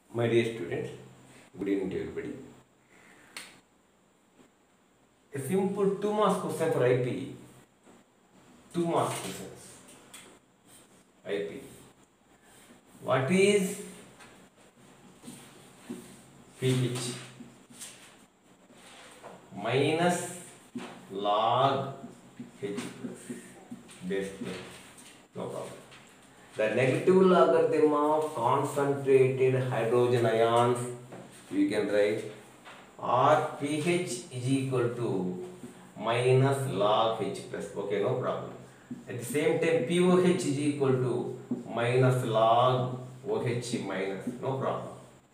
My dear students, good evening to everybody. A simple 2 marks question for IP. 2 marks questions. IP. What is pH minus log H plus base 10? No problem. The negative logarithm of concentrated hydrogen ions we can write or pH is equal to minus log H plus. Okay, no problem. At the same time, pOH is equal to minus log OH minus. No problem.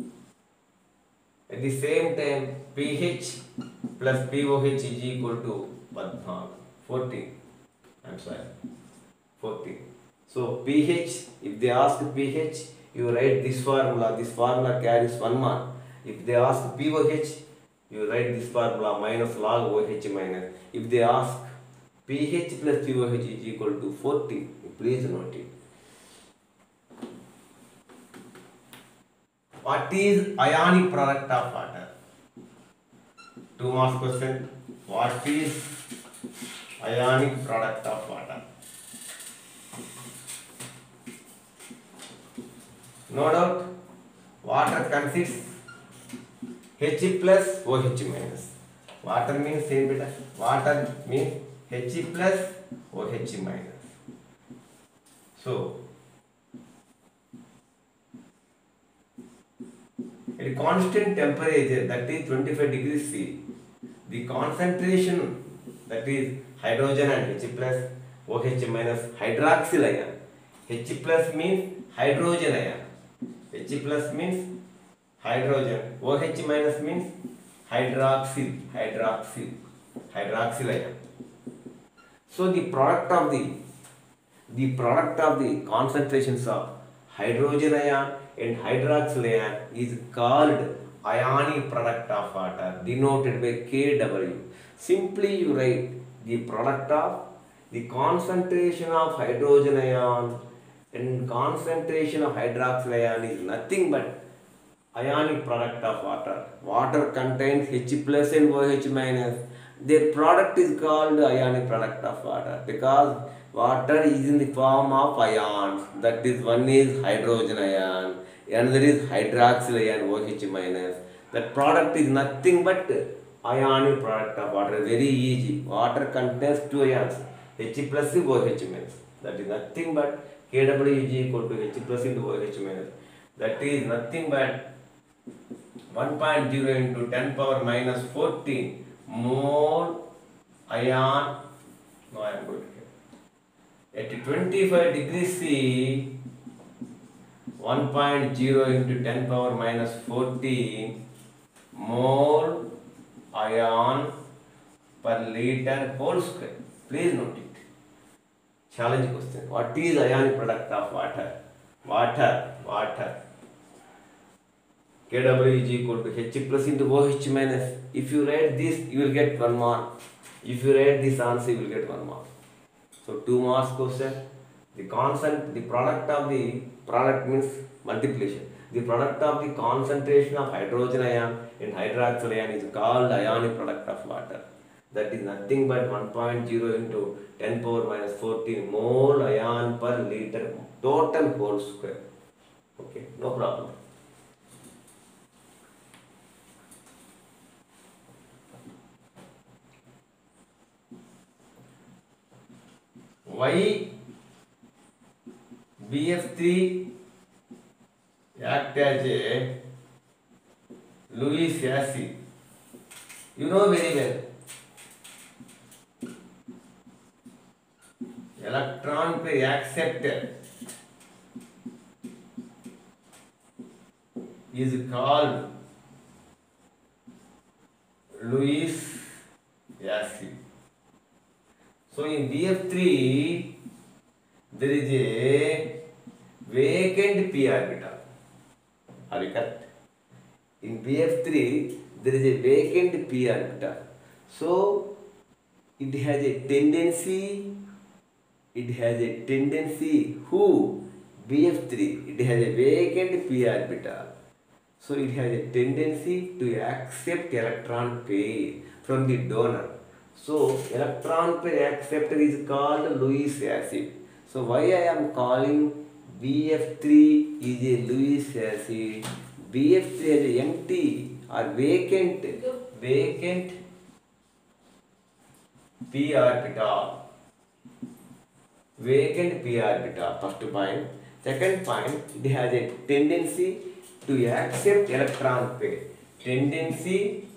At the same time, pH plus pOH is equal to 14. I'm sorry, 14. So pH, if they ask pH, you write this formula. This formula carries 1 mark. If they ask pOH, you write this formula minus log OH minus. If they ask pH plus pOH is equal to 14, please note it. What is ionic product of water? 2 marks question. What is ionic product of water? No doubt, water consists H plus OH minus. Water means same beta. Water means H plus OH minus. So, at constant temperature, that is 25 degrees C, the concentration, that is hydrogen and H plus OH minus hydroxyl ion. H plus means hydrogen ion. H plus means hydrogen. OH minus means hydroxyl ion. So the product of the concentrations of hydrogen ion and hydroxyl ion is called ionic product of water, denoted by Kw. Simply you write the product of the concentration of hydrogen ion and concentration of hydroxyl ion is nothing but ionic product of water. Water contains H plus and OH minus. Their product is called ionic product of water because water is in the form of ions. That is, one is hydrogen ion, another is hydroxyl ion OH minus. That product is nothing but ionic product of water. Very easy. Water contains two ions, H plus and OH minus. That is nothing but Kw is equal to H plus into OH minus. That is nothing but 1.0 into 10 power minus 14 mole ion. No, I am good. At 25 degrees C, 1.0 into 10 power minus 14 mole ion per liter whole square. Please note it. Challenge question. What is ionic product of water? Water. Kw is equal to H plus into OH minus. If you write this, you will get 1 mark. If you write this answer, you will get 1 mark. So 2 marks question. The product means multiplication. The product of the concentration of hydrogen ion and hydroxyl ion is called ionic product of water. That is nothing but 1.0 into 10 power minus 14 mole ion per liter total whole square. Okay, no problem. Why BF3 act as a Lewis acid? You know very well. Electron per acceptor is called Lewis acid. So in BF3 there is a vacant p orbital. Are you correct? In BF3 there is a vacant p orbital. So it has a tendency BF3, it has a vacant p orbital. So it has a tendency to accept electron pair from the donor. So electron pair acceptor is called Lewis acid. So why I am calling BF3 is a Lewis acid. BF3 is a empty or vacant p orbital. Vacant p orbital. First point. Second point, it has a tendency to accept electron pair. Tendency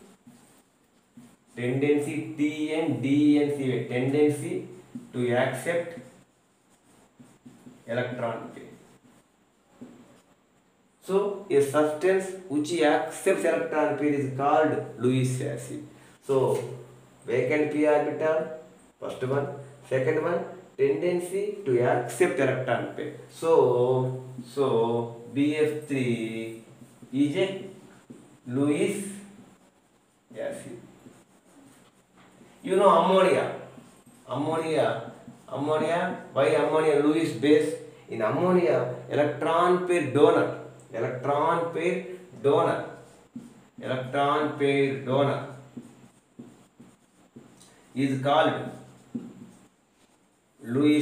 TNDNC, tendency to accept electron pair. So a substance which accepts electron pair is called Lewis acid. So vacant p orbital, first one. Second one, tendency to accept electron pair. So BF3 is a Lewis acid. You know ammonia. Why ammonia Lewis base? In ammonia, electron pair donor is called Lewis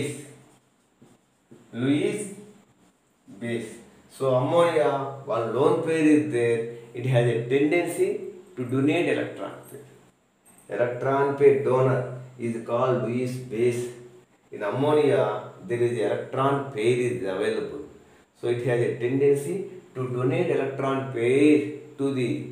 base. So ammonia, one lone pair is there, it has a tendency to donate electron pair. Electron pair donor is called Lewis base. In ammonia, there is electron pair is available. So it has a tendency to donate electron pair to the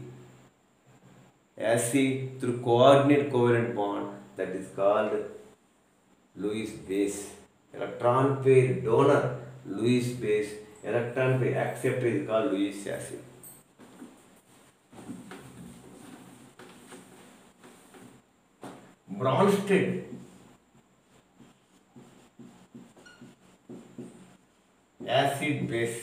acid through coordinate covalent bond, that is called Lewis base. Electron pair donor Lewis base, electron pair acceptor is called Lewis acid. Bronsted acid base.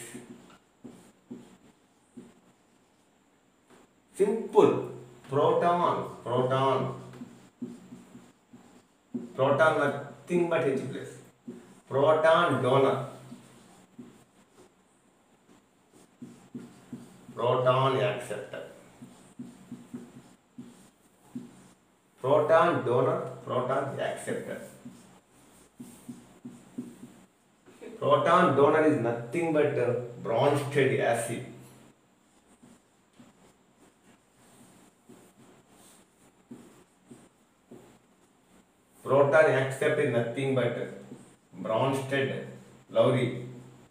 Simple. Proton nothing but H plus. Proton donor. Proton acceptor. Proton donor, proton acceptor. Proton donor is nothing but Bronsted acid. Proton acceptor is nothing but Bronsted Lowry.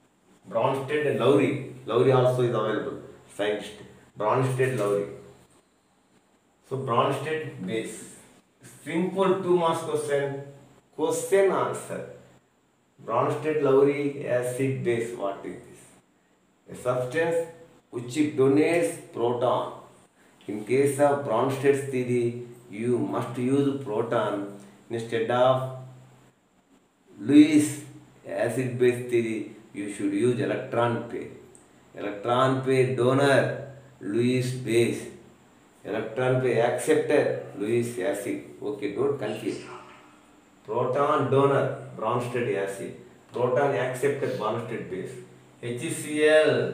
Lowry also is available. Scientist. Bronsted Lowry. So Bronsted base. Simple 2 marks question. Question answer. Bronsted Lowry acid base. What is this? A substance which donates proton. In case of Bronsted theory, you must use proton instead of Lewis acid base theory. You should use electron pair. Electron pair donor Lewis base. Electron pair acceptor Lewis acid. Okay, don't confuse. Proton donor Bronsted acid. Proton acceptor Bronsted base. HCl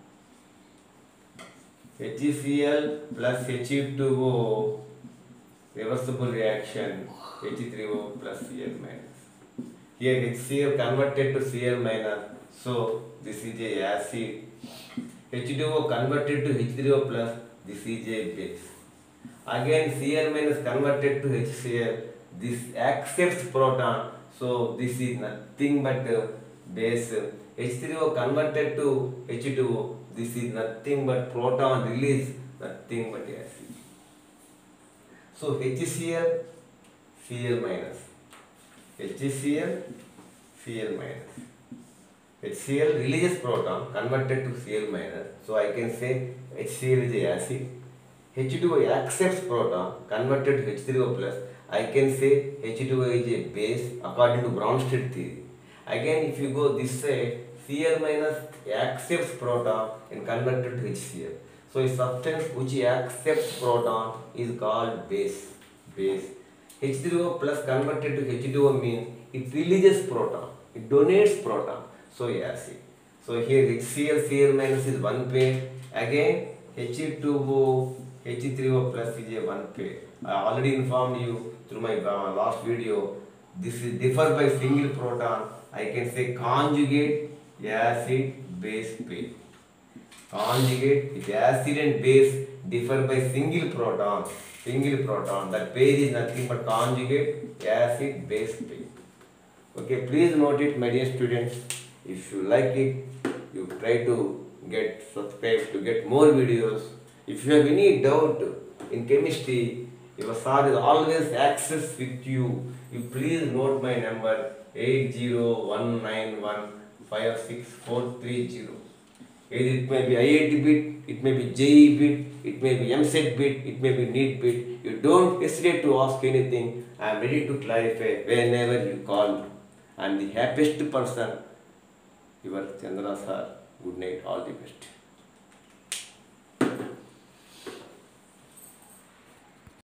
plus He2O reversible reaction, H3O plus Cl minus. Here HCl converted to Cl minus, so this is a acid. H2O converted to H3O plus, this is a base. Again Cl minus converted to HCl, this accepts proton, so this is nothing but base. H3O converted to H2O, this is nothing but proton release, nothing but acid. So HCl, Cl minus. HCl, Cl minus. HCl releases proton converted to Cl minus. So I can say HCl is a acid. H2O accepts proton converted to H3O plus. I can say H2O is a base according to Bronsted theory. Again, if you go this side, Cl minus accepts proton and converted to HCl. So a substance which accepts proton is called base. H3O plus converted to H2O means it releases proton, it donates proton, so acid. So here HCl minus is one pair. Again He2O He3O plus is a one pair. I already informed you through my last video. This is differ by single proton. I can say conjugate acid base pair. Conjugate, if acid and base differ by single proton, that pair is nothing but conjugate acid base pair. Okay, please note it, my dear students. If you like it, you try to get subscribe to get more videos. If you have any doubt in chemistry, your sir is always access with you. You please note my number 8019156430. Either it may be IIT bit, it may be JEE bit, it may be MSET bit, it may be NEET bit. You don't hesitate to ask anything. I am ready to clarify whenever you call me. I am the happiest person, your Chandra sir. Good night, all the best.